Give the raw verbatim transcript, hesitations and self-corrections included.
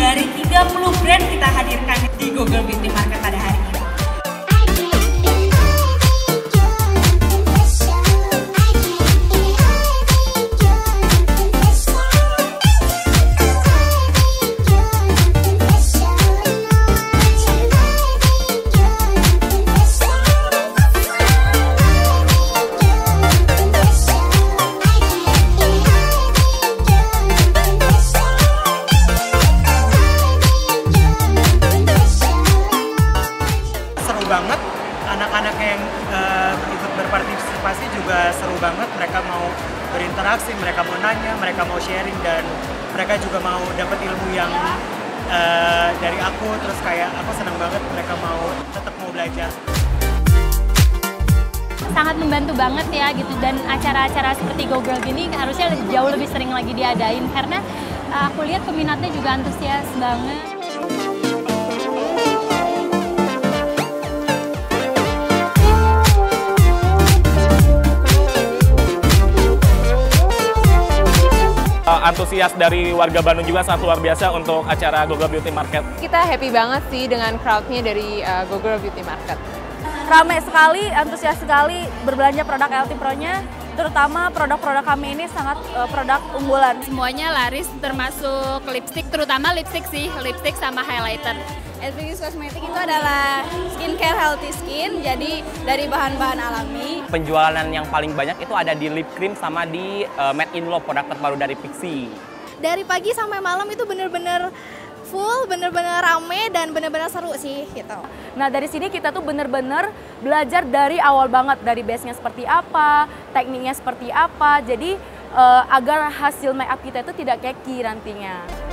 dari tiga puluh brand kita hadirkan di Google Beauty Market pada hari ini. Banget, anak-anak yang uh, ikut berpartisipasi juga seru banget. Mereka mau berinteraksi, mereka mau nanya, mereka mau sharing, dan mereka juga mau dapat ilmu yang uh, dari aku. Terus kayak aku senang banget mereka mau tetap mau belajar. Sangat membantu banget ya gitu, dan acara-acara seperti Go Girl gini harusnya jauh lebih sering lagi diadain karena uh, aku lihat peminatnya juga antusias banget. Antusias dari warga Bandung juga sangat luar biasa untuk acara Google Beauty Market. Kita happy banget sih dengan crowd-nya dari uh, Google Beauty Market. Ramai sekali, antusias sekali berbelanja produk L T Pro-nya, terutama produk-produk kami ini sangat uh, produk unggulan. Semuanya laris, termasuk lipstick, terutama lipstick sih, lipstick sama highlighter. Elvigus Kosmetik itu adalah skincare healthy skin, jadi dari bahan-bahan alami. Penjualan yang paling banyak itu ada di lip cream sama di uh, Made in Love, produk terbaru dari Pixi. Dari pagi sampai malam itu bener-bener full, bener-bener rame dan bener-bener seru sih gitu. Nah dari sini kita tuh bener-bener belajar dari awal banget, dari base-nya seperti apa, tekniknya seperti apa, jadi uh, agar hasil make up kita itu tidak keki nantinya.